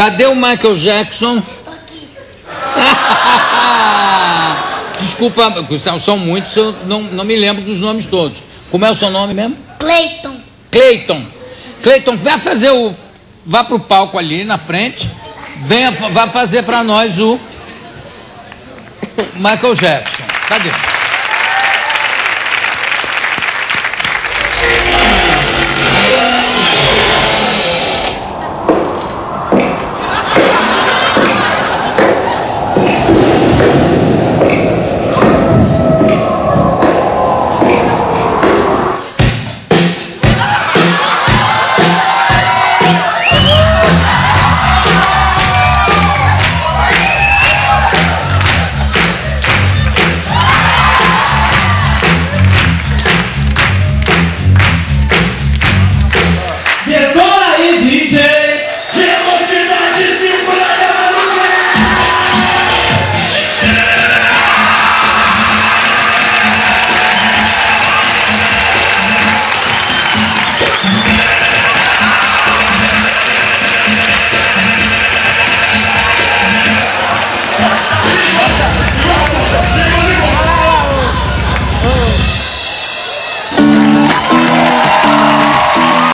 Cadê o Michael Jackson? Aqui. Desculpa, são muitos, eu não me lembro dos nomes todos. Como é o seu nome mesmo? Cleiton. Cleiton. Cleiton, vá pro palco ali na frente. Vá fazer para nós o Michael Jackson. Cadê?